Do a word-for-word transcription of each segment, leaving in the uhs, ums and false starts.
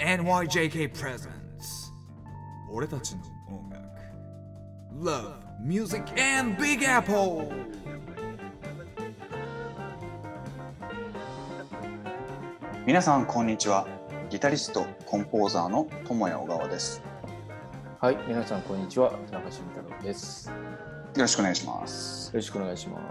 エヌワイジェーケー presents 俺たちの音楽 Love, Music and Big Apple。 皆さんこんにちは。ギタリストコンポーザーの友谷小川です。 はい、皆さんこんにちは。田中慎太郎です。よろしくお願いします。 よろしくお願いします。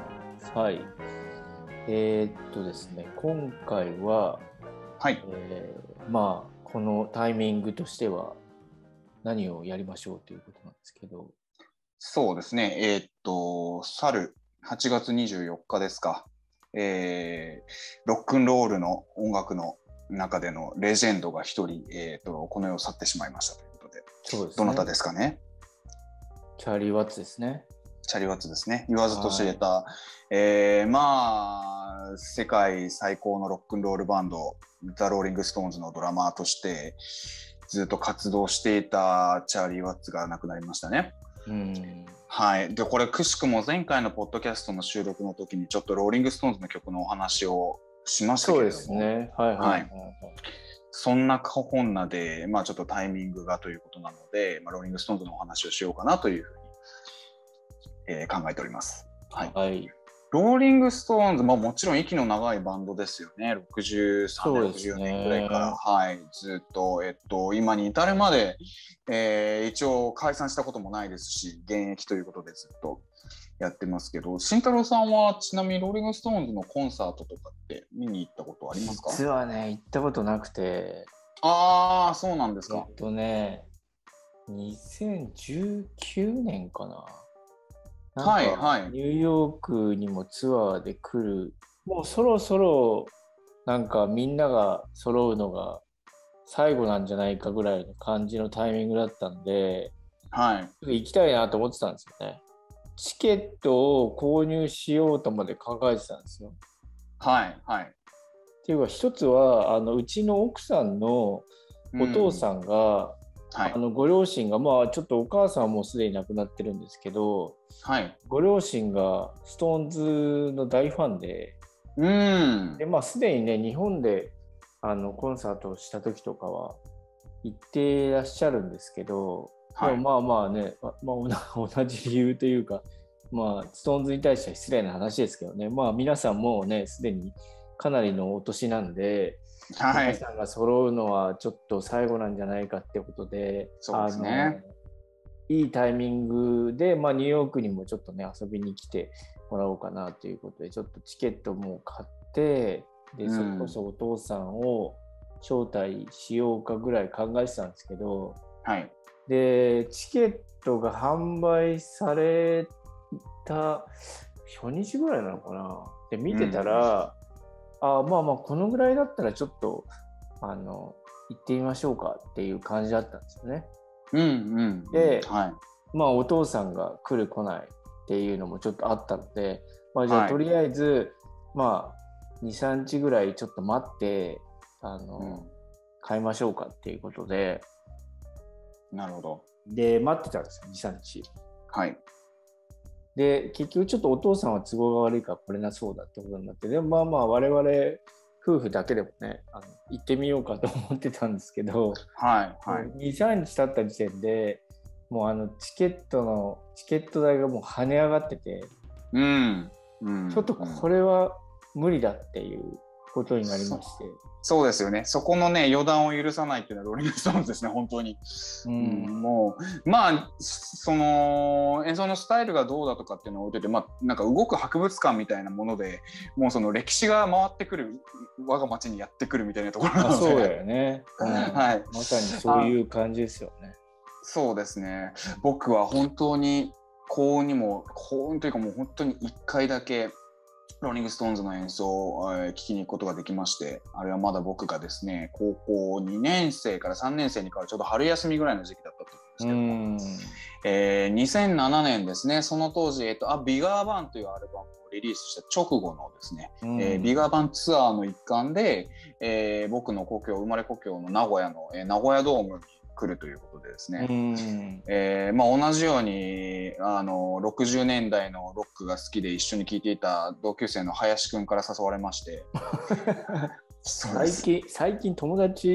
はい。えー、っとですね、今回は、 はい。 えー、まあこのタイミングとしては何をやりましょうということなんですけど。 そうですね。えー、っと去るはちがつにじゅうよっかですか。えー、ロックンロールの音楽の中でのレジェンドが一人、えー、っとこの世を去ってしまいましたということで。 そうですね。 どなたですかね。 チャーリー・ワッツですね。 チャーリー・ワッツですね。言わずと知れた、はい、えー、まあ世界最高のロックンロールバンドザ・ローリング・ストーンズのドラマーとしてずっと活動していたチャーリー・ワッツが亡くなりましたね。 うん、 はい。でこれくしくも前回のポッドキャストの収録の時にちょっとローリング・ストーンズの曲のお話をしましたけれども、 そうですね。はいはいはい、はい。 そんな本名で、まあ、ちょっとタイミングがということなので、まあ、ローリング・ストーンズのお話をしようかなというふうにえー、考えております。はい。 はい、 ローリングストーンズ、まあ、もちろん息の長いバンドですよね。ろくじゅうさんねん、ろくじゅうよねんぐらいから、はい、ずっと、えっと、今に至るまで、えー、一応解散したこともないですし、現役ということでずっとやってますけど、慎太郎さんはちなみにローリングストーンズのコンサートとかって見に行ったことありますか？ 実はね、行ったことなくて。 ああ、そうなんですか。 えっとね、にせんじゅうきゅうねんかな。なんかニューヨークにもツアーで来る、もうそろそろなんかみんなが揃うのが最後なんじゃないかぐらいの感じのタイミングだったんで、 はい、 行きたいなと思ってたんですよね。チケットを購入しようとまで考えてたんですよ。 はいはい。 っていうか一つはあのうちの奥さんのお父さんが、うんはい、あのご両親が、まあちょっとお母さんはもうすでに亡くなってるんですけど、 はい、 ご両親がストーンズの大ファンで、 うん、 でまあすでにね日本であのコンサートをした時とかは行ってらっしゃるんですけど、はい、でもまあまあね、まあ、同じ理由というか、まあストーンズに対しては失礼な話ですけどね、まあ皆さんもうねすでにかなりのお年なんで。はい、皆さんが揃うのはちょっと最後なんじゃないかってことで、 そうですね、 あのいいタイミングで、まあ、ニューヨークにもちょっとね遊びに来てもらおうかなということでちょっとチケットも買ってで、うん、それこそお父さんを招待しようかぐらい考えてたんですけど、 はい、 でチケットが販売された初日ぐらいなのかなで見てたら、うんあまあまあこのぐらいだったらちょっとあの行ってみましょうかっていう感じだったんですよね。 うんうん、 で、 はい、 まあお父さんが来る来ないっていうのもちょっとあったので、まあ、じゃあとりあえず、はい、まあにさんにちぐらいちょっと待ってあの、うん、買いましょうかっていうことで。 なるほど。 で待ってたんですよにさんにち。 はい。 で結局ちょっとお父さんは都合が悪いから来れなそうだってことになって、でもまあまあ我々夫婦だけでもねあの行ってみようかと思ってたんですけど、 はいはい、 にさんにち経った時点でもうあのチケットのチケット代がもう跳ね上がってて、 うんうん、 ちょっとこれは無理だっていうことになりまして。 そ, そうですよね。そこのね予断を許さないっていうのはローリングストーンズですね本当に、うんうん、もうまあその演奏のスタイルがどうだとかっていうのを置いてて、まあなんか動く博物館みたいなものでもうその歴史が回ってくる我が町にやってくるみたいなところなので。 そうだよね、うん、 はい、 まさにそういう感じですよね。 そうですね。僕は本当に幸運にも幸運というかもう本当にいっかいだけローリングストーンズの演奏を聴きに行くことができまして、あれはまだ僕がですね高校にねん生からさんねん生に変わるちょうど春休みぐらいの時期だったと思うんですけども、えー、にせんななねんですね。その当時、えっと、あビガーバンというアルバムをリリースした直後のですね、えー、ビガーバンツアーの一環で、えー、僕の故郷生まれ故郷の名古屋の、えー、名古屋ドームに来るということでですね、うんえーまあ、同じようにあのろくじゅうねんだいのロックが好きで一緒に聴いていた同級生の林くんから誘われまして最近最近友達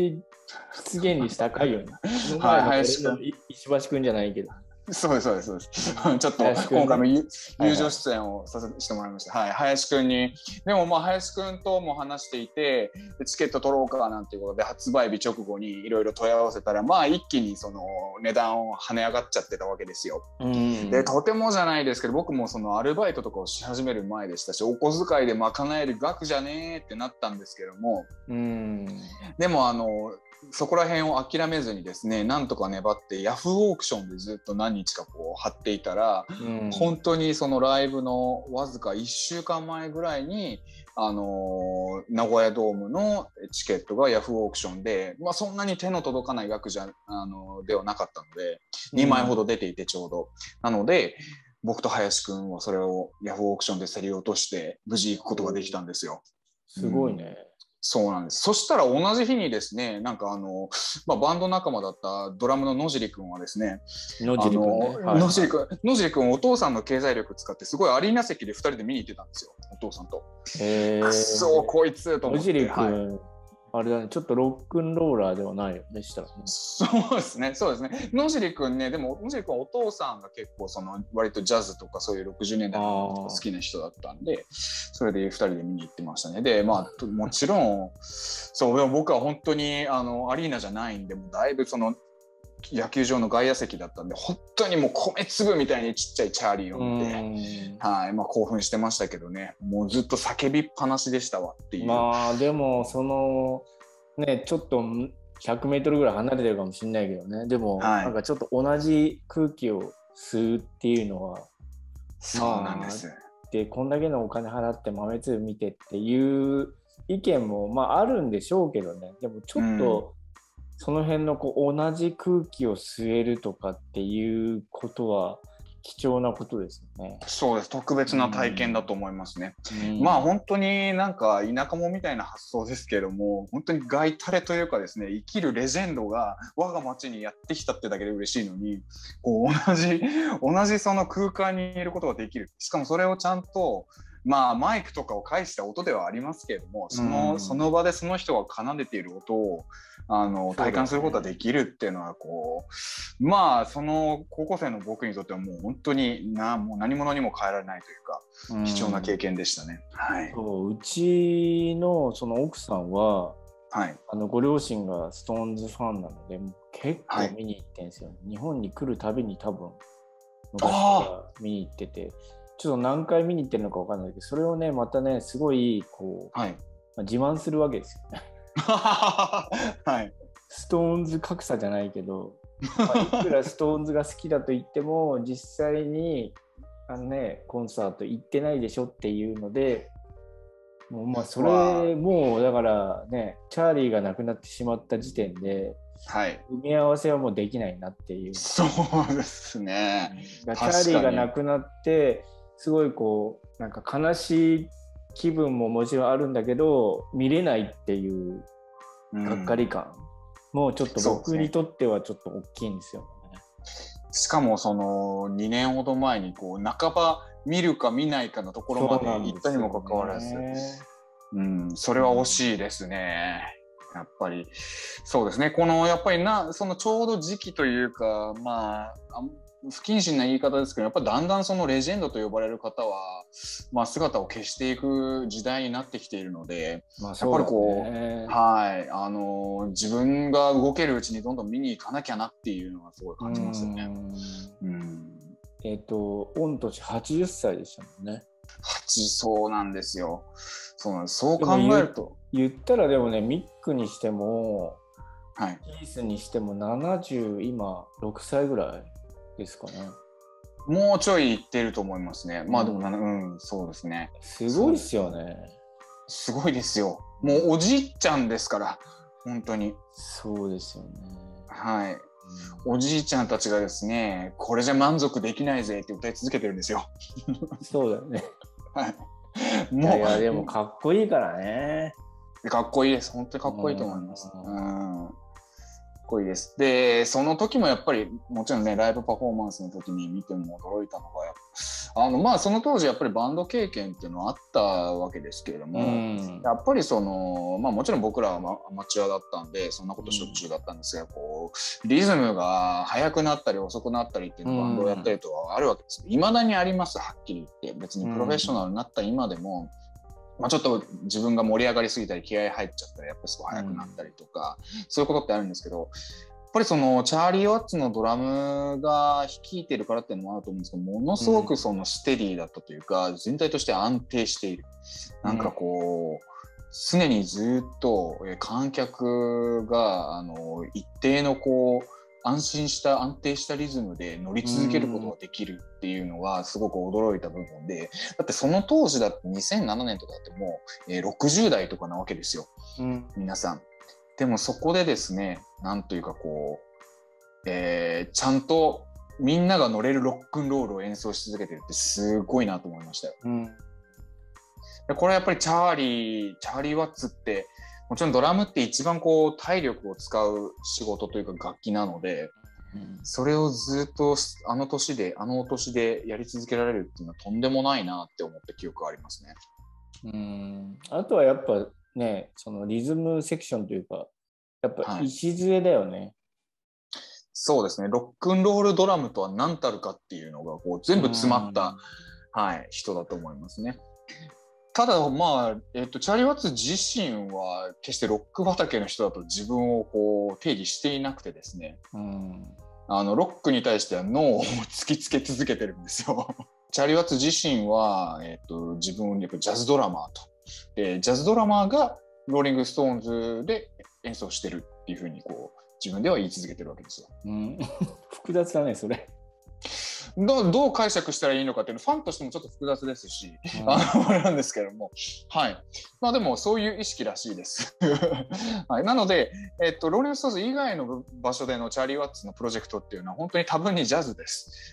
出現率高いよね。 はい、林くん。 石橋くんじゃないけど。 そうですそうですそうです。ちょっと今回も友情出演をさせてもらいました。はい、林くんに。でもまあ林くんとも話していて、チケット取ろうかなんていうことで発売日直後にいろいろ問い合わせたら、まあ一気にその値段を跳ね上がっちゃってたわけですよ。うん、でとてもじゃないですけど、僕もそのアルバイトとかをし始める前でしたし、お小遣いで賄える額じゃねーってなったんですけども、うん、でもあのそこら辺を諦めずにですね、なんとか粘ってヤフーオークションでずっと何日かこう貼っていたら、うん、本当にそのライブのわずかいっしゅうかんまえぐらいに、あのー、名古屋ドームのチケットがヤフーオークションで、まあ、そんなに手の届かない額じゃ、あのー、ではなかったので、にまいほど出ていてちょうど、うん、なので僕と林くんはそれをヤフーオークションで競り落として無事行くことができたんですよ。 すごいね。 うん、そうなんです。そしたら同じ日にですね、なんかあの、まあ、バンド仲間だったドラムの野尻くんはですね、 野尻くんね、 あの、はい、野尻くん、野尻くんお父さんの経済力使ってすごいアリーナ席でふたりで見に行ってたんですよ、お父さんと。へー、くっそーこいつと思って。 野尻くん、はい、あれだね、ちょっとロックンローラーではないよね、したらね。 そうですね、そうですね。野尻くんね、でも野尻くんお父さんが結構その割とジャズとかそういうろくじゅうねんだいの好きな人だったんで、それでふたりで見に行ってましたね。で、まあもちろんそう、でも僕は本当にあのアリーナじゃないんで、もうだいぶその野球場の外野席だったんで、本当にもう米粒みたいにちっちゃいチャーリーを見て、はい、まあ興奮してましたけどね、もうずっと叫びっぱなしでしたわっていう。 まあでもそのね、ちょっとひゃくメートルぐらい離れてるかもしれないけどね、でも、はい、なんかちょっと同じ空気を吸うっていうのは、 そうなんです、まあ、でこんだけのお金払って豆粒見てっていう意見もまああるんでしょうけどね、でもちょっと、うん、その辺のこう同じ空気を吸えるとかっていうことは貴重なことですよね。 そうです、特別な体験だと思いますね。うん、まあ本当になんか田舎者みたいな発想ですけれども、本当に外タレというかですね、生きるレジェンドが我が町にやってきたってだけで嬉しいのに、こう同じ同じその空間にいることができる。しかもそれをちゃんとまあマイクとかを介した音ではありますけれども、その、うん、その場でその人が奏でている音をあの体感することができるっていうのはこう、まあその高校生の僕にとってはもう本当になもう何者にも変えられないというか、うん、貴重な経験でしたね。はい、 そううちのその奥さんは、はい、あのご両親がストーンズファンなので結構見に行ってんですよ、はい、日本に来るたびに多分昔から見に行ってて、ちょっと何回見に行ってるのか分かんないけど、それをねまたねすごいこう、はい、まあ、自慢するわけですよね。はい、ストーンズ格差じゃないけど、まあ、いくらストーンズが好きだと言っても実際にあの、ね、コンサート行ってないでしょっていうので、もうまあそれもうだからね、チャーリーが亡くなってしまった時点で、はい、埋め合わせはもうできないなっていう。 そうですね。 チャーリーが亡くなってすごいこうなんか悲しい気分ももちろんあるんだけど、見れないっていうがっかり感、うん、もうちょっと僕にとってはちょっと大きいんですよね。 しかもそのにねんほど前にこう半ば見るか見ないかのところまで行ったにもかかわらず、うん、それは惜しいですね。やっぱりそうですね。このやっぱりなそのちょうど時期というか、まあ不謹慎な言い方ですけど、やっぱりだんだんそのレジェンドと呼ばれる方は、まあ、姿を消していく時代になってきているので、まあそうだね、やっぱりこう、はい、あの自分が動けるうちにどんどん見に行かなきゃなっていうのはすごい感じますよね。うんうん、 えっと御年はちじゅっさいでしたもんね。 はちそうなんですよ。そうなんです。そう考えると言ったらでもね、ミックにしても、はい、キースにしてもななじゅう今ろくさいぐらいですかね。 もうちょいいってると思いますね。まあでも、うん、うん、そうですね。 すごいっすよね。 すごいですよ。もうおじいちゃんですから、本当に。 そうですよね。 はい。うん、おじいちゃんたちがですね、これじゃ満足できないぜって歌い続けてるんですよ。 そうだよね。 はい。 もういやでもかっこいいからね。 かっこいいです。本当にかっこいいと思います。うん。うんかっこいいです。で、その時もやっぱりもちろんね、ライブパフォーマンスの時に見ても驚いたのがあのまあその当時やっぱりバンド経験っていうのはあったわけですけれども、うん、やっぱりそのまあもちろん僕らはアマチュアだったんでそんなことしょっちゅうだったんですが、うん、こうリズムが速くなったり遅くなったりっていうのバンドをやったりとはあるわけですけど、いまだにあります。はっきり言って別にプロフェッショナルになった今でも、うん、まあ、ちょっと自分が盛り上がりすぎたり気合入っちゃったらやっぱりすごい速くなったりとか、うん、そういうことってあるんですけど、やっぱりそのチャーリー・ワッツのドラムが率いてるからっていうのもあると思うんですけど、ものすごくそのステディだったというか、うん、全体として安定している。なんかこう、常にずっと観客があの一定のこう安心した安定したリズムで乗り続けることができるっていうのがすごく驚いた部分で、だってその当時だってにせんななねんとかだってもうろくじゅう代とかなわけですよ、うん、皆さん。でもそこでですね、なんというかこう、えー、ちゃんとみんなが乗れるロックンロールを演奏し続けてるってすごいなと思いましたよ。うん、でこれやっぱりチャーリー、チャーリー・ワッツってもちろんドラムって一番こう体力を使う仕事というか楽器なので、うん、それをずっとあの年であのお年でやり続けられるっていうのはとんでもないなって思った記憶がありますね。 うん、あとはやっぱね、そのリズムセクションというかやっぱ礎だよね、はい、 そうですね。ロックンロールドラムとは何たるかっていうのがこう全部詰まった、はい、人だと思いますね。ただまあ、えっと、チャーリー・ワッツ自身は決してロック畑の人だと自分をこう定義していなくてですね、うん、あのロックに対してはノーを突きつけ続けてるんですよ。チャーリー・ワッツ自身は、えっと、自分をやっぱジャズドラマーとでジャズドラマーがローリング・ストーンズで演奏してるっていうふうにこう自分では言い続けてるわけですよ。 うん、複雑だねそれ。 どう、どう解釈したらいいのかっていうのファンとしてもちょっと複雑ですし、うん、あのあれなんですけども、はい。まあでもそういう意識らしいです。はい、なので、えっと、ローリング・ストーンズ以外の場所でのチャーリー・ワッツのプロジェクトっていうのは本当に多分にジャズです。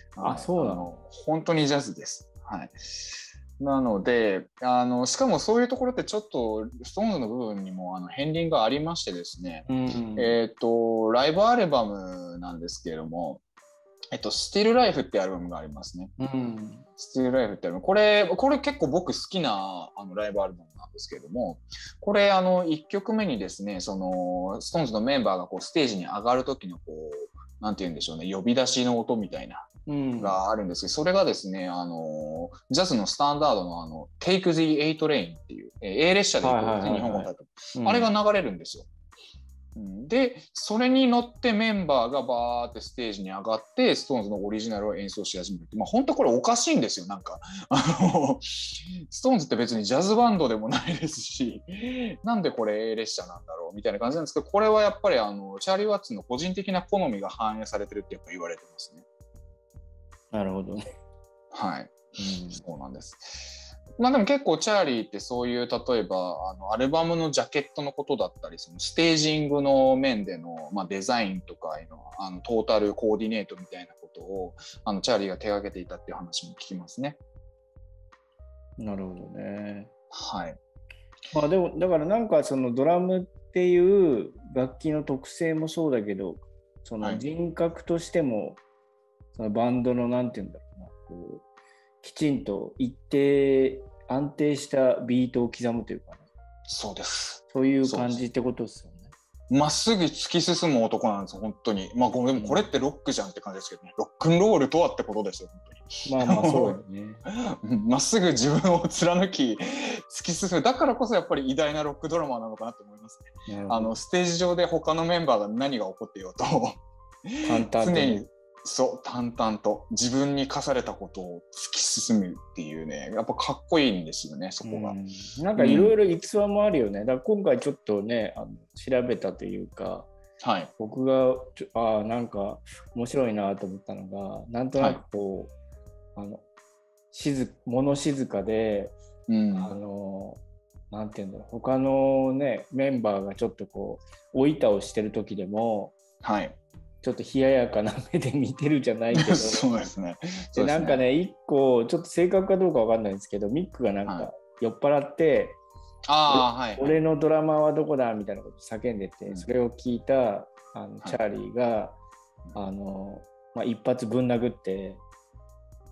あ、そうなの？ 本当にジャズです。はい。なのであのしかもそういうところってちょっとストーンズの部分にもあの片鱗がありましてですね、うんうん、えっとライブアルバムなんですけれども、えっと、Still Life ってアルバムがありますね。うん、Still Life ってアルバム。これ、これ結構僕好きなあのライブアルバムなんですけれども、これあのいっきょくめにですね、その ストーンズのメンバーがこうステージに上がる時のこうなんて言うんでしょうね、呼び出しの音みたいな。うん、があるんですけど、それがですね、あのジャズのスタンダードのあの Take the A Train っていう、えー、A 列車で行こうって日本語のタイトル、あれが流れるんですよ。うん、で、それに乗ってメンバーがバーってステージに上がってストーンズのオリジナルを演奏し始めるって、まあ本当これおかしいんですよ。なんかあのストーンズって別にジャズバンドでもないですし、なんでこれ A 列車なんだろうみたいな感じなんですけど、これはやっぱりあのチャーリー・ワッツの個人的な好みが反映されてるってやっぱ言われてますね。 なるほどね。 はい、うん、そうなんです。まあでも結構チャーリーってそういう例えばあのアルバムのジャケットのことだったり、そのステージングの面での、まあ、デザインとかの、あのトータルコーディネートみたいなことをあのチャーリーが手がけていたっていう話も聞きますね。 なるほどね。 はい。 まあでもだからなんかそのドラムっていう楽器の特性もそうだけど、その人格としても、はい、そのバンドのなんていうんだろうな、こうきちんと一定安定したビートを刻むというかね。 そうです。 そういう感じってことですよね。 まっすぐ突き進む男なんですよ、本当に。まあでもこれってロックじゃんって感じですけどね。ロックンロールとはってことですよ、本当に。まあまあそうよね。 まっすぐ自分を貫き突き進む。だからこそやっぱり偉大なロックドラマーなのかなと思いますね。あのステージ上で他のメンバーが何が起こっていようと淡々と、ね、 常にそう淡々と自分に課されたことを突き進むっていうね、やっぱかっこいいんですよね、そこが。うん、 なんかいろいろ逸話もあるよね。だから今回ちょっとねあの調べたというか、はい、僕があなんか面白いなと思ったのが、なんとなくこう、はい、あの静物静かで、うん、あのなんていうんだろう、他のねメンバーがちょっとこうお板をしてる時でも、はい、ちょっと冷ややかな目で見てるじゃないけどそうですね。 でなんかね一個ちょっと正確かどうかわかんないんですけど、ミックがなんか酔っ払って、はい、あ俺のドラマはどこだみたいなこと叫んでて、うん、それを聞いたあのチャーリーが、はい、あのまあ、一発ぶん殴って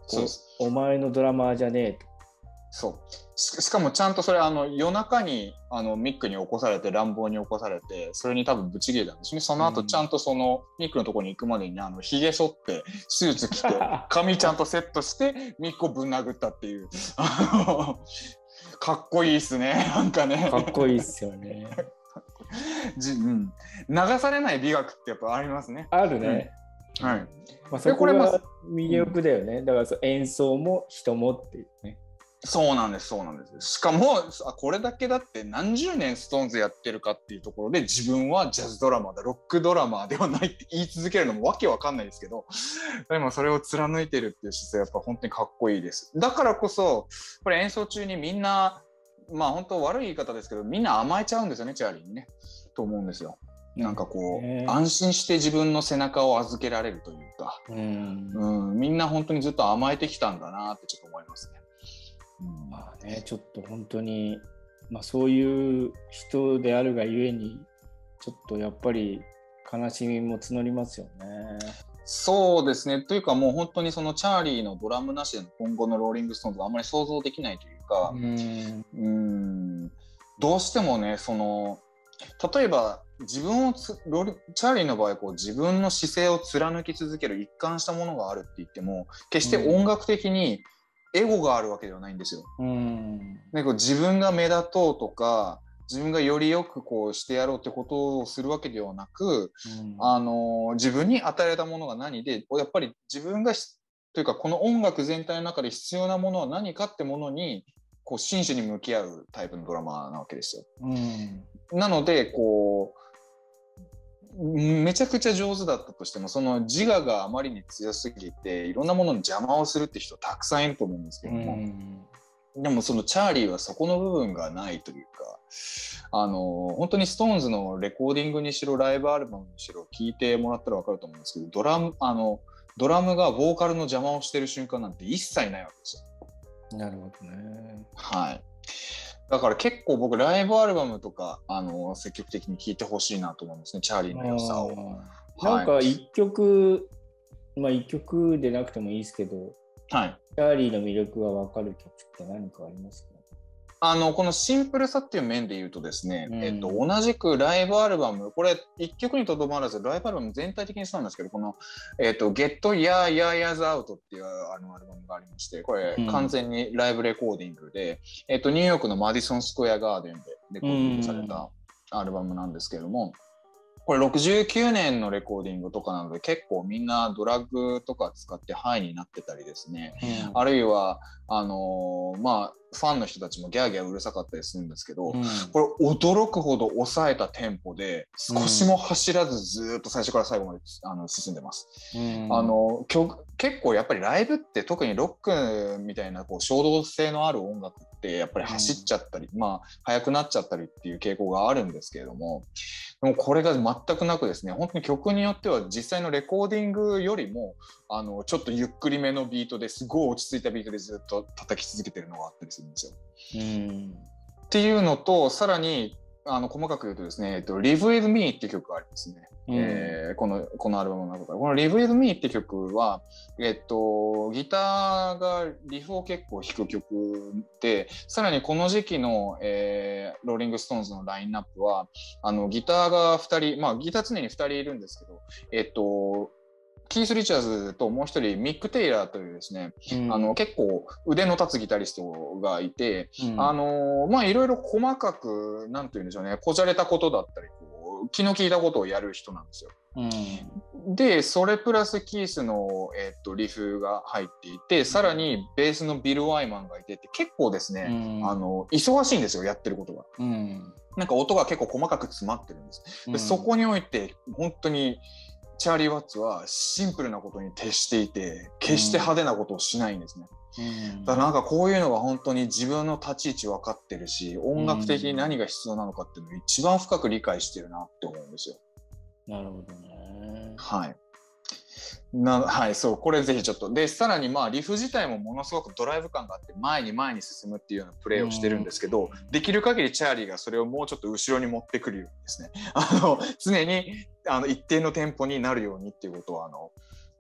そうです。 お前のドラマーじゃねえと。 そうし, しかもちゃんとそれあの夜中にあのミックに起こされて乱暴に起こされて、それに多分ブチギレたんですね。その後ちゃんとその、うん、ミックのところに行くまでにあのひげ剃ってスーツ着て髪ちゃんとセットしてミックをぶん殴ったっていうかっこいいっすね。なんかねかっこいいっすよねじ、うん、流されない美学ってやっぱありますね。 あるね、 うん、はい、 まあ、そこが魅力だよね、うん、だから演奏も人もっていうね。 そうなんですそうなんです。しかもこれだけだって何十年ストーンズやってるかっていうところで、自分はジャズドラマーだ、ロックドラマーではないって言い続けるのもわけわかんないですけど、でもそれを貫いてるっていう姿勢やっぱ本当にかっこいいです。だからこそこれ演奏中にみんな、まあ本当悪い言い方ですけど、みんな甘えちゃうんですよね、チャーリーにね、と思うんですよ。なんかこう安心して自分の背中を預けられるというか、うん、うん、みんな本当にずっと甘えてきたんだなってちょっと思いますね。 うん、まあね、ちょっと本当に、まあ、そういう人であるがゆえにちょっとやっぱり悲しみも募りますよね。 そうですね。というかもう本当にそのチャーリーのドラムなしでの今後のローリングストーンズがあんまり想像できないというか、うん、うーん、どうしてもね、その例えば自分をつロリチャーリーの場合こう自分の姿勢を貫き続ける一貫したものがあるって言っても、決して音楽的にエゴがあるわけではないんですよ。うん、でこう自分が目立とうとか自分がよりよくこうしてやろうってことをするわけではなく、うん、あの自分に与えられたものが何で、やっぱり自分がというかこの音楽全体の中で必要なものは何かってものにこう真摯に向き合うタイプのドラマーなわけですよ。うん、なのでこうめちゃくちゃ上手だったとしても、その自我があまりに強すぎていろんなものに邪魔をするって人たくさんいると思うんですけども、うん、でもそのチャーリーはそこの部分がないというか、あの本当にストーンズのレコーディングにしろライブアルバムにしろ聞いてもらったら分かると思うんですけど、ドラムあのドラムがボーカルの邪魔をしてる瞬間なんて一切ないわけですよ。 なるほどね。 はい。だから結構僕ライブアルバムとかあの積極的に聴いてほしいなと思うんですね、チャーリーの良さを。 なんか一曲、はい、まあ一曲でなくてもいいですけど、はい、チャーリーの魅力が分かる曲って何かありますか？ あのこのシンプルさっていう面で言うとですね、うん、えっと、同じくライブアルバム、これいっきょくにとどまらずライブアルバム全体的にそうなんですけど、この、えっと、Get Ya Ya Ya's Out っていうあのアルバムがありまして、これ完全にライブレコーディングで、うん、えっと、ニューヨークのマディソンスクエアガーデンでレコーディングされたアルバムなんですけれども、これろくじゅうきゅうねんのレコーディングとかなので結構みんなドラッグとか使ってハイになってたりですね、うん、あるいはあのー、まあファンの人たちもギャーギャーうるさかったりするんですけど、うん、これ驚くほど抑えたテンポで少しも走らずずっと最初から最後まであの進んでます、うん、あの曲結構やっぱりライブって特にロックみたいなこう衝動性のある音楽ってやっぱり走っちゃったり、うん、まあ速くなっちゃったりっていう傾向があるんですけれども、でもこれが全くなくですね、本当に曲によっては実際のレコーディングよりもあのちょっとゆっくりめのビートですごい落ち着いたビートでずっと叩き続けてるのがあったりするんですよ。うん、っていうのと、さらにあの細かく言うとですね、えっと、Live With Me っていう曲がありますね、うんえー、この、このアルバムの中から。この Live With Me っていう曲は、えっと、ギターがリフを結構弾く曲で、さらにこの時期の、えー、ローリングストーンズのラインナップは、あのギターがふたり、まあギター常にふたりいるんですけど、えっと、キース・リチャーズともう一人ミック・テイラーというですね、うん、あの結構腕の立つギタリストがいて、うん、あのまあいろいろ細かくなんていうんでしょうね、こじゃれたことだったりこう気の利いたことをやる人なんですよ。うん、でそれプラスキースの、えー、っとリフが入っていて、さらにベースのビル・ワイマンがいてって結構ですね、うん、あの忙しいんですよ、やってることが。うん、なんか音が結構細かく詰まってるんです。で、うん、そこにおいて本当にチャーリー・ワッツはシンプルなことに徹していて、決して派手なことをしないんですね。うん、だからなんかこういうのが本当に自分の立ち位置分かってるし、音楽的に何が必要なのかっていうのを一番深く理解してるなって思うんですよ。 なるほどね。 はい。なはい、そう、これぜひちょっと。で、さらにまあリフ自体もものすごくドライブ感があって、前に前に進むっていうようなプレーをしてるんですけど、できる限りチャーリーがそれをもうちょっと後ろに持ってくるようにですね、あの常にあの一定のテンポになるようにっていうことをあの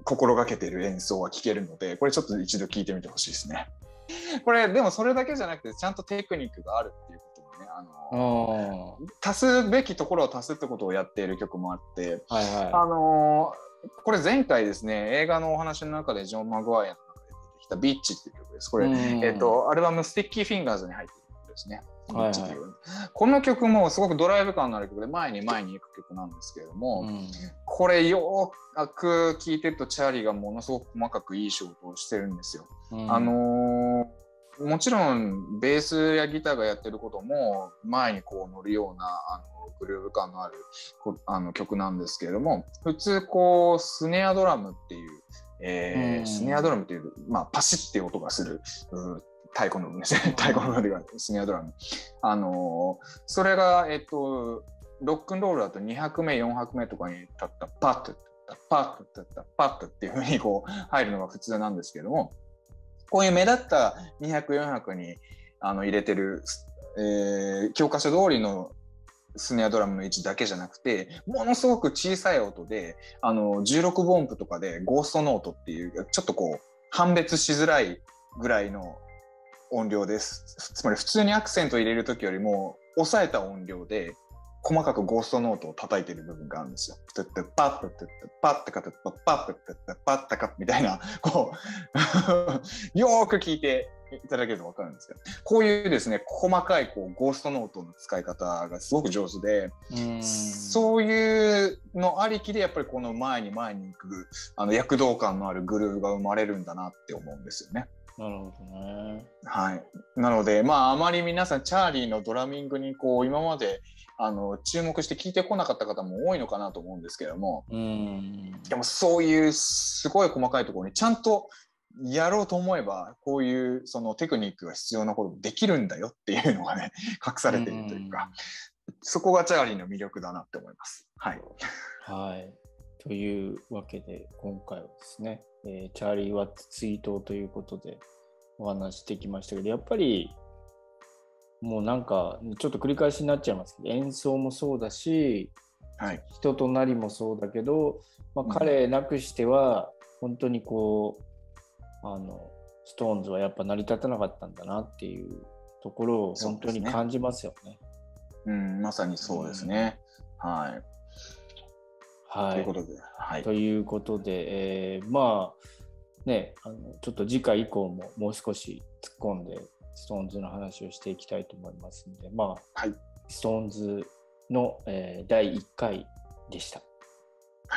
心がけている演奏は聴けるので、これちょっと一度聴いてみてほしいですね。これでもそれだけじゃなくてちゃんとテクニックがあるっていうこともね、あの足すべきところを足すってことをやっている曲もあって、はいはい、あのこれ前回ですね、映画のお話の中でジョン・マグワイアの中で出てきたビッチっていう曲です。これ、えっと、アルバムスティッキー・フィンガーズに入っている曲ですね。はいはい、この曲もすごくドライブ感のある曲で前に前に行く曲なんですけれども、うん、これよく聴いてるとチャーリーがものすごく細かくいい仕事をしてるんですよ。うん、あのー、もちろんベースやギターがやってることも前にこう乗るようなあのグルーヴ感のあるあの曲なんですけれども、普通こうスネアドラムっていう、えーうん、スネアドラムっていう、まあ、パシッっていう音がする太鼓の部分ですね。太鼓の部分がスネアドラム。あのー、それが、えっと、ロックンロールだとに拍目、よん拍目とかに立ったパッと、パッと、パッとっていう風にこう入るのが普通なんですけども、こういう目立ったに拍、よん拍にあの入れてる、えー、教科書通りのスネアドラムの位置だけじゃなくて、ものすごく小さい音で、あの、じゅうろくボンプとかでゴーストノートっていう、ちょっとこう、判別しづらいぐらいの音量です。つまり普通にアクセント入れる時よりも抑えた音量で細かくゴーストノートを叩いてる部分があるんですよ。パッパッパッパッパッパッパッパッパッパッパッみたいな、こうよーく聞いていただけると分かるんですけど、こういうですね細かいこうゴーストノートの使い方がすごく上手で、うんそういうのありきでやっぱりこの前に前に行くあの躍動感のあるグルーヴが生まれるんだなって思うんですよね。 なるほどね。 はい。なので、まあ、あまり皆さん、チャーリーのドラミングに、こう、今まで、あの、注目して聞いてこなかった方も多いのかなと思うんですけども、うんでも、そういうすごい細かいところに、ちゃんとやろうと思えば、こういう、そのテクニックが必要なことできるんだよっていうのがね、隠されているというか、うそこがチャーリーの魅力だなって思います。はい。 はい。というわけで、今回はですね、えー、チャーリー・ワッツ追悼ということでお話してきましたけど、やっぱりもうなんかちょっと繰り返しになっちゃいますけど、演奏もそうだし、はい、人となりもそうだけど、まあ、彼なくしては本当にこう、うん、あのストーンズはやっぱ成り立たなかったんだなっていうところを本当に感じますよね。 う、ね、うん、まさにそうですね。うん、はい。 はい、 ということで、はい、 ということで、えー、まあね、あのちょっと次回以降ももう少し突っ込んでストーンズの話をしていきたいと思いますので、まあ、はい、ストーンズの、えー、だいいっかいでした。 はい。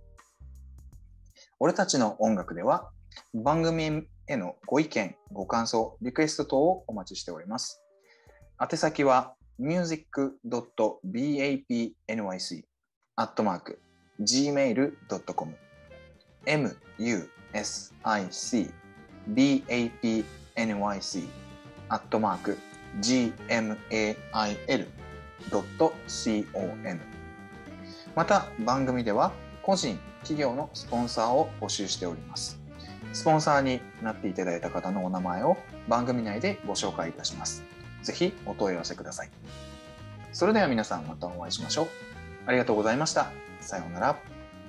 俺たちの音楽では番組へのご意見、ご感想、リクエスト等をお待ちしております。宛先は ミュージックドットバプニシー アットマーク ジーメールドットコム エムユーエスアイシービーエーピーエヌワイシー アットマーク ジーエムエーアイエルドットコム また番組では個人、企業のスポンサーを募集しております。スポンサーになっていただいた方のお名前を番組内でご紹介いたします。ぜひお問い合わせください。それでは皆さんまたお会いしましょう。ありがとうございました。さようなら。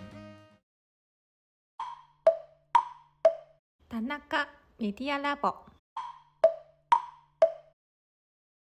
田中メディアラボ